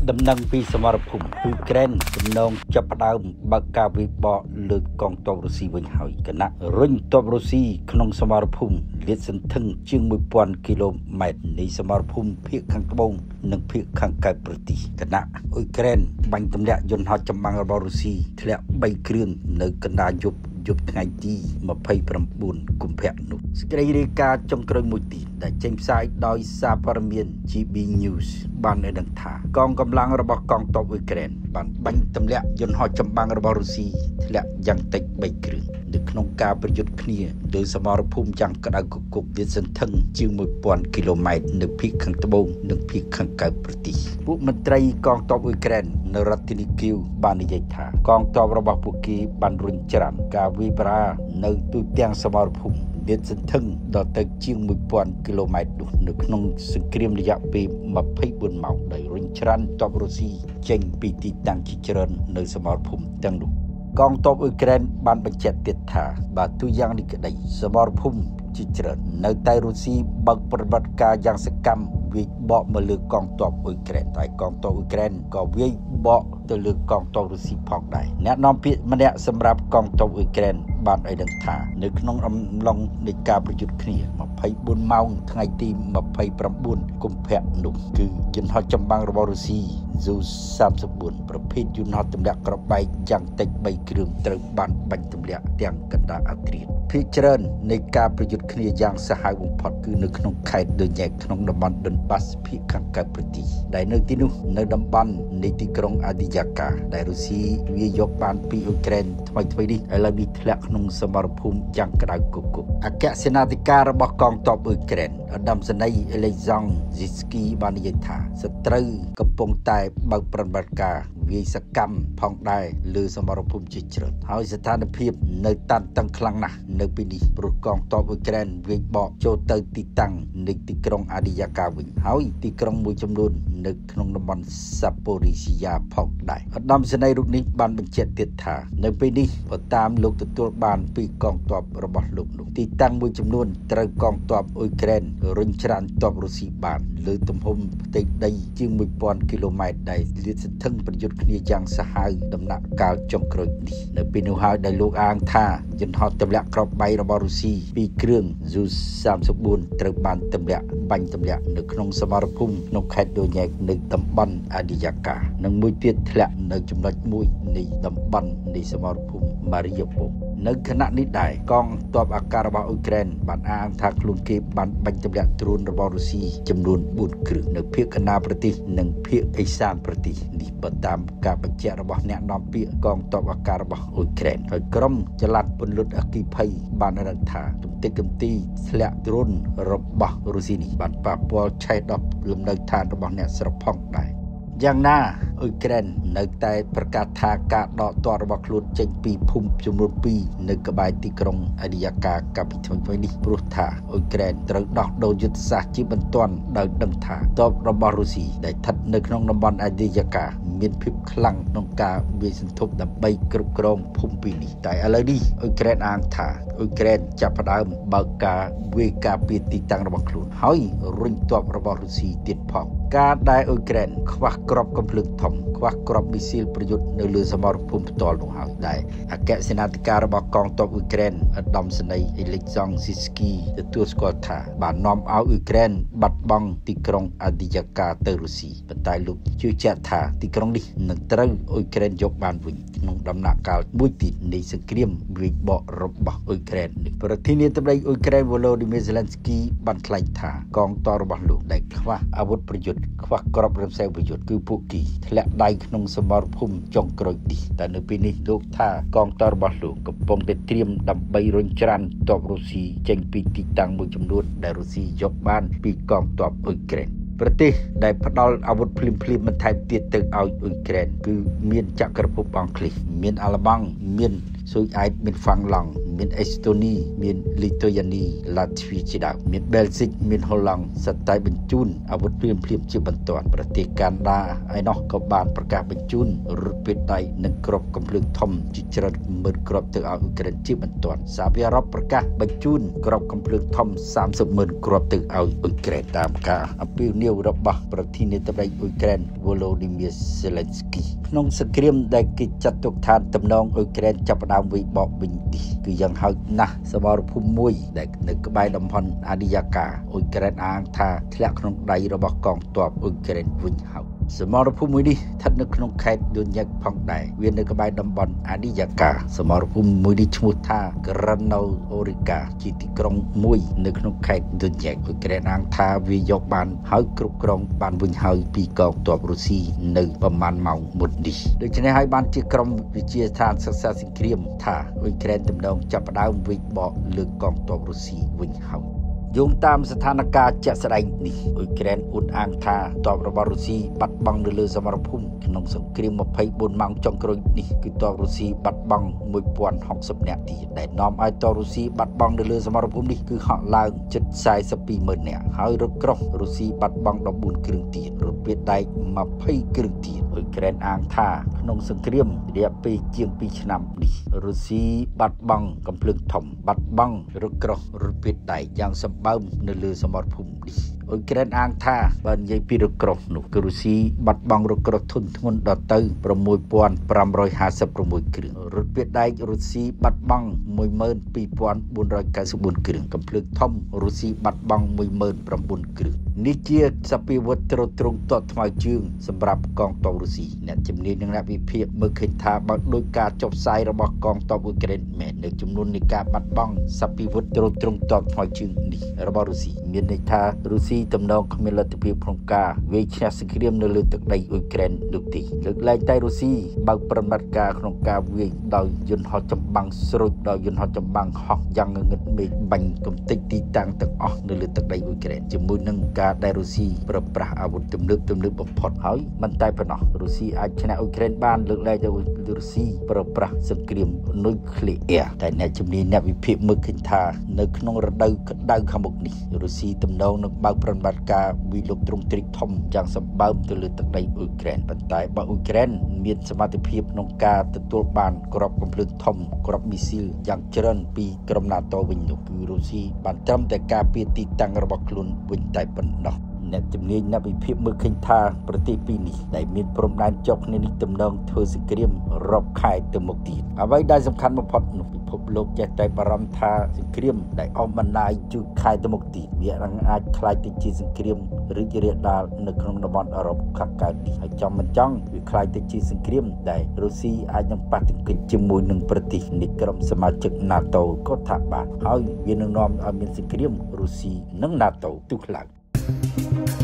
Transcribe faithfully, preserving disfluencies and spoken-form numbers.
ដំណឹងពីសមរភូមិអ៊ុយក្រែនទំនងចាប់ផ្ដើមបើកការវិបកលើកងទ័ពរុស្ស៊ីវិញហើយគណៈរុញទ័ពរុស្ស៊ីក្នុងសមរភូមិលាតសន្ធឹងជាងមួយពាន់គីឡូម៉ែត្រនៃសមរភូមិភាគខាងត្បូងនិងភាគខាងកើតប្រទេសគណៈអ៊ុយក្រែនបាញ់ទម្លាក់យន្តហោះចម្បាំងរបស់រុស្ស៊ីធ្លាក់បីគ្រឿងនៅកណ្ដាលយប់យប់ថ្ងៃទីម្ភៃប្រាំបួនកុម្ភៈនោះសេចក្តីរាយការណ៍ចុងក្រោយមួយទៀតដែលចេញផ្សាយដោយសារព័ត៌មាន ជី ប៊ី News បានឲ្យដឹងថាកងកម្លាំងរបស់កងទ័ពអ៊ុយក្រែនបានបាញ់ទម្លាក់យន្តហោះចម្បាំងរបស់រុស្ស៊ីធ្លាក់យ៉ាងតិចបីគ្រឿងនៅក្នុងការប្រយុទ្ធគ្នាលើសមរភូមិយ៉ាងក្តៅគគុកលាតសន្ធឹងជាងមួយពាន់គីឡូម៉ែត្រនៅភាគខាងត្បូងនិងភាគខាងកើតប្រទេសពួកមន្ត្រីកងទ័ពអ៊ុយក្រែននៅរដ្ឋធានីគីវបាននិយាយថាកងទ័ពរបស់ពួកគេបានរុញច្រានការវាយប្រហារនៅទូទាំងសមរភូមិលាតសន្ធឹងដល់ទៅជាងមួយពាន់គីឡូម៉ែត្រនោះនៅក្នុងសង្គ្រាមរយៈពេលម្ភៃបួនម៉ោងដោយរុញច្រានទ័ពរុស្ស៊ីចេញពីទីតាំងជាច្រើននៅសមរភូមិទាំងនោះកងទ័ពអ៊ុយក្រែនបានបញ្ជាក់ទៀតថាបើទោះយ៉ាងនេះក្តីសមរភូមិជាច្រើននៅតែរុស្ស៊ីបើកប្រតិបត្តិការយ៉ាងសកម្មវាយបកមកលើកងទ័ពអ៊ុយក្រែនតែកងទ័ពអ៊ុយក្រែនក៏វាយបកទៅលើកងទ័ពរុស្ស៊ីផងដែរអ្នកនាំពាក្យម្នាក់សម្រាប់កងទ័ពអ៊ុយក្រែនបានឲ្យដឹងថានៅក្នុងអំឡុងនៃការប្រយុទ្ធគ្នាម្ភៃបួនម៉ោងថ្ងៃទីម្ភៃប្រាំបួនកុម្ភៈនោះគឺយន្តហោះចម្បាំងរបស់រុស្ស៊ី ស៊ូ សាមសិបបួន ប្រភេទយន្តហោះទម្លាក់គ្រាប់បែកយ៉ាងតិចបីគ្រឿងត្រូវបានបាញ់ទម្លាក់ទាំងកណ្ដាលអធ្រាត្រភាគច្រើននៃការប្រយុទ្ធគ្នាយ៉ាងសាហាវបំផុតគឺនៅក្នុងខេត្តដូញែកក្នុងតំបន់ដុនបាសភាគខាងកើតប្រទេសដែលនៅទីនោះនៅតំបន់នៃទីក្រុងអាឌីយ៉ាកាដែលរុស្ស៊ីវាយកបានពីអ៊ុយក្រែនថ្មីថ្មីនេះឥឡូវនេះធ្លាក់ក្នុងសមរភូមិយ៉ាងក្តៅគគុកអគ្គសេនាធិការរបស់កងទ័ពអ៊ុយក្រែនឧត្តមសេនីយ៍ អេលេហ្សង់ ស៊ីស្គី បាននិយាយថាសត្រូវកំពុងតែបើកប្រតិបត្តិការវាយសកម្មផងដែរលើសមរភូមិជាច្រើនហើយស្ថានភាពនៅតានតឹងខ្លាំងណាស់នៅពេលនេះព្រោះកងទ័ពអ៊ុយក្រែនវាយបកចូលទៅទីតាំងនៃទីក្រុងអាឌីយ៉ាកាវិញហើយទីក្រុងមួយចំនួននៅក្នុងតំបន់សាប៉ូរីស៊ីយ៉ាផងដែរឧត្តមសេនីយ៍រូបនេះបានបញ្ជាក់ទៀតថានៅពេលនេះបើតាមលោកទទួលបានពីកងទ័ពរបស់លោកនោះទីតាំងមួយចំនួនត្រូវកងទ័ពអ៊ុយក្រែនរុញច្រានទ័ពរុស្ស៊ីបានលើទំហំផ្ទៃដីជាងមួយពាន់គីឡូម៉ែត្រដែលលាតសន្ធឹងប្រយុទ្ធគ្នាយ៉ាងសាហាវដំណាក់កាលចុងក្រោយនេះនៅពេលនោះហើយដែលលោកអាងថាយន្តហោះទម្លាក់គ្រាប់បែករបស់រុស្ស៊ីពីរគ្រឿង ស៊ូ សាមសិបបួន ត្រូវបានទម្លាក់បាញ់ទម្លាក់នៅក្នុងសមរភូមិក្នុងខេត្តដូញែកនៅតំបន់អាឌីយ៉ាកានិងមួយទៀតធ្លាក់នៅចំណុចមួយនៃតំបន់នៃសមរភូមិម៉ារីយ៉ាប៉ូនៅខណៈនេះដែរកងទ័ពអាកាសរបស់អ៊ុយក្រែនបានអាងថាខ្លួនគេបានបាញ់ទម្លាក់ដ្រូនរបស់រុស្ស៊ីចំនួនបួនគ្រឿងនៅភាគកណ្ដាលប្រទេសនិងភាគឦសានប្រទេសនេះបើតាមការបញ្ជាក់របស់អ្នកនាំពាក្យកងទ័ពអាកាសរបស់អ៊ុយក្រែនហើយក្រុមចល័តពន្លត់អគ្គីភ័យបានរកថាទន្ទឹកកំទីធ្លាក់ដ្រូនរបស់រុស្ស៊ីនេះបានប៉ះពាល់ឆេះដល់លំនៅឋានរបស់អ្នកស្រុកផងដែរយ៉ាងណាអ៊ុយក្រែននៅតែប្រកាសថាការដកទ័ពរបស់ខ្លួនចេញពីភូមិចំនួនពីរនៅក្បែរទីក្រុងអាឌីយ៉ាកាកាលពីថ្មីៗនេះព្រោះថាអ៊ុយក្រែនត្រូវដោះដូរយុទ្ធសាស្ត្រជាបន្ទាន់ដោយដឹងថាទ័ពរបស់រុស្ស៊ីដែលស្ថិតនៅក្នុងតំបន់អាឌីយ៉ាកាមានភាពខ្លាំងក្នុងការវាយសន្ធប់ដើម្បីគ្រប់គ្រងភូមិពីរនេះតែឥឡូវនេះអ៊ុយក្រែនអាងថាអ៊ុយក្រែនចាប់ផ្ដើមបើកការវាយការពារទីតាំងរបស់ខ្លួនហើយរុញទ័ពរបស់រុស្ស៊ីទៀតផងការដែលអ៊ុយក្រែនខ្វះគ្រាប់កាំភ្លើងធំខ្វះគ្រាប់មីស៊ីលប្រយុទ្ធនៅលើសមរភូមិផ្ទាល់នោះហើយដែរអគ្គសេនាធិការរបស់កងទ័ពអ៊ុយក្រែនឧត្តមសេនីយ៍ អេលេហ្សង់ ស៊ីស្គី ទទួលស្គាល់ថាបាននាំឲ្យអ៊ុយក្រែនបាត់បង់ទីក្រុងអាឌីយ៉ាកាទៅរុស្ស៊ីប៉ុន្តែលោកជឿជាក់ថាទីក្រុងនេះនឹងត្រូវអ៊ុយក្រែនយកបានវិញក្នុងដំណាក់កាលមួយទៀតនៃសង្គ្រាមវាយបករបស់អ៊ុយក្រែននេះប្រធានាធិបតីអ៊ុយក្រែន វ៉ូឡូឌីមៀរ ហ្សេឡិនស្គី បានថ្លែងថាកងទ័ពរបស់លោកដែលខ្វះអាវុធប្រយុទ្ធខ្វះគ្រាប់រំសេវប្រយុទ្ធគឺពួកគេធ្លាក់ដៃក្នុងសមរភូមិចុងក្រោយនេះតែនៅពេលនេះលោកថាកងទ័ពរបស់លោកកំពុងតែត្រៀមដើម្បីរុញច្រានទ័ពរុស្ស៊ីចេញពីទីតាំងមួយចំនួនដែលរុស្ស៊ីយកបានពីកងទ័ពអ៊ុយក្រែនប្រទេសដែលផ្ដល់អាវុធភ្លាមភ្លាមបន្ថែមទៀតទៅឲ្យអ៊ុយក្រែនគឺមានចក្រភពអង់គ្លេសមានអាល្លឺម៉ង់មានស៊ុយអែតមានហ្វាំងឡង់មានអេស្តូនីមានលីតូយ៉ានីឡាទ្វីជាដើមមានបែលហ្សិកមានហូឡង់សតែបញ្ជូនអាវុធព្រាមភ្លាមជាបន្ទាន់ប្រទេសកាណាដាឯណោះក៏បានប្រកាសបញ្ជូនរថពាដៃនិងគ្រាប់កំភ្លើងធំជាច្រើនម៉ឺនគ្រាប់ទៅឲ្យអ៊ុយក្រែនជាបន្ទាន់សហភាពអឺរ៉ុបប្រកាសបញ្ជូនគ្រាប់កំភ្លើងធំសាមសិបម៉ឺនគ្រាប់ទៅឲ្យអ៊ុយក្រែនតាមការអំពាវនាវរបស់ប្រធានាធិបតីអ៊ុយក្រែន Volodymyr Zelensky ក្នុងសង្គ្រាមដែលគេចាត់ទុកថាតំណងអ៊ុយក្រែនចាប់ផ្ដើមវិបកវិញនេះគឺយ៉ាងហោចណាស់សមរភូមិមួយដែលនៅក្បែរតំបន់អាឌីយ៉ាកាអ៊ុយក្រែនអាងថាធ្លាក់ក្នុងដៃរបស់កងទ័ពអ៊ុយក្រែនវិញហើយសមរភូមិមួយនេះស្ថិតនៅក្នុងខេត្តឌុនញ៉ាកផងដែរវានៅក្បែរតំបន់អាឌីយ៉ាកាសមរភូមិមួយនេះឈ្មោះថាក្រាណូអូរីកាជាទីក្រុងមួយនៅក្នុងខេត្តឌុនញ៉ាកអ៊ុយក្រែនអាងថាវាយកបានហើយគ្រប់គ្រងបានវិញហើយពីកងទ័ពរុស្ស៊ីនៅប្រមាណម៉ោងមុននេះដូច្នេះហើយបានជាក្រុមវិទ្យាស្ថានសិក្សាសង្គ្រាមថាអ៊ុយក្រែនទំនងចាប់ផ្ដើមវិបកលើកងទ័ពរុស្ស៊ីវិញហើយយោងតាមស្ថានភាពជាក់ស្ដែងនេះអ៊ុយក្រែនអ៊ុនអាងថាទ័ពរបស់រុស្ស៊ីបាត់បង់នៅលើសមរភូមិក្នុងសង្គ្រាមម្ភៃបួនម៉ោងចុងក្រោយនេះគឺទ័ពរុស្ស៊ីបាត់បង់មួយពាន់ហុកសិបនាក់ទៀតដែលនាំឲ្យទ័ពរុស្ស៊ីបាត់បង់នៅលើសមរភូមិនេះគឺហក់ឡើងជិតសែសិបពីរម៉ឺននាក់ហើយរថក្រោះរុស្ស៊ីបាត់បង់ដប់បួនគ្រឿងទៀតរថពាដែកម្ភៃគ្រឿងទៀតអ៊ុយក្រែនអាងថាក្នុងសង្គ្រាមរយៈពេលជាងពីរឆ្នាំនេះរុស្ស៊ីបាត់បង់កំភ្លើងធំបាត់បង់រថក្រោះរថពាដែកយ៉ាងសម្បើមនៅលើសមរភូមិនេះអ៊ុយក្រែនអាងថាបើនិយាយពីរថក្រោះនោះគឺរុស្ស៊ីបាត់បង់រថក្រោះធុនធ្ងន់ដល់ទៅប្រមួយពាន់ប្រាំរយហាសិបប្រាំមួយគ្រឿងរថពាដែករុស្ស៊ីបាត់បង់មួយម៉ឺនពីរពាន់បួនរយកៅសិបបួនគ្រឿងកំភ្លើងធំរុស្ស៊ីបាត់បង់មួយម៉ឺនប្រាំបួនគ្រឿងនេះជាសពាវុធត្រួតត្រងទាត់ថ្មើរជើងសម្រាប់កងទ័ពរុស្ស៊ីអ្នកជំនាញនិងអ្នកវិភាគមើលឃើញថាបើដោយការចុះផ្សាយរបស់កងទ័ពអ៊ុយក្រែនមែននៅចំនួននៃការបាត់បង់សពាវុធត្រួតត្រងទាត់ថ្មើរជើងនេះរបស់រុស្ស៊ីមានន័យថារុស្ស៊ីទំនងគ្មានលទ្ធភាពក្នុងការវាយឈ្នះសង្គ្រាមនៅលើទឹកដីអ៊ុយក្រែននោះទេលើកលែងតែរុស្ស៊ីបើកប្រតិបត្តិការក្នុងការវាយដោយយន្តហោះចម្បាំងស្រូចដោយយន្តហោះចម្បាំងហោះយ៉ាងងងឹតមេឃបាញ់កំទេចទីតាំងទាំងអស់នៅលើទឹកដីអ៊ុយក្រែនជាមួយនឹងការដែលរុស្ស៊ីប្រើប្រាស់អាវុធទំនើបទំនើបបំផុតហើយមិនតែប៉ុណ្ណោះរុស្ស៊ីអាចឈ្នះអ៊ុយក្រែនបានលើកលែងតែរុស្ស៊ីប្រើប្រាស់សង្គ្រាមនុយក្លេអ៊ែរតែអ្នកជំនាញអ្នកវិភាគមើលឃើញថានៅក្នុងរដូវក្តៅខាងមុខនេះរុស្ស៊ីទំនងនឹងបើកប្រតិបត្តិការវិលុកទ្រង់ទ្រីកធំយ៉ាងសម្បើមទៅលើទឹកដីអ៊ុយក្រែនប៉ុន្តែបើអ៊ុយក្រែនមានសមត្ថភាពក្នុងការទទួលបានគ្រាប់កំភ្លើងធំគ្រាប់មីស៊ីលយ៉ាងច្រើនពីក្រុម NATO វិញនោះគឺរុស្ស៊ីបានត្រឹមតែការពារទីតាំងរបស់ខ្លួនវិញតែប៉ុណ្ណោះអ្នកជំនាញអ្នកវិភាគមើលឃើញថាប្រទេសពីរនេះដែលមានព្រំដែនជាប់គ្នានេះទំនងធ្វើសង្គ្រាមរាប់ខែទៅមុខទៀតអ្វីដែលសំខាន់បំផុតនោះពិភពលោកចេះតែបារម្ភថាសង្គ្រាមដែលអមបណ្ដាយយូរខែទៅមុខទៀតវានឹងអាចក្លាយទៅជាសង្គ្រាមរីករាលដាលនៅក្នុងតំបន់អឺរ៉ុបខាងកើតនេះហើយចំមិនចង់វាក្លាយទៅជាសង្គ្រាមដែលរុស្ស៊ីអាចនឹងប៉ះទង្គិចជាមួយនឹងប្រទេសនៃក្រុមសមាជិក NATO ក៏ថាបានហើយវានឹងនាំឲ្យមានសង្គ្រាមរុស្ស៊ីនិង NATO ទុះឡើង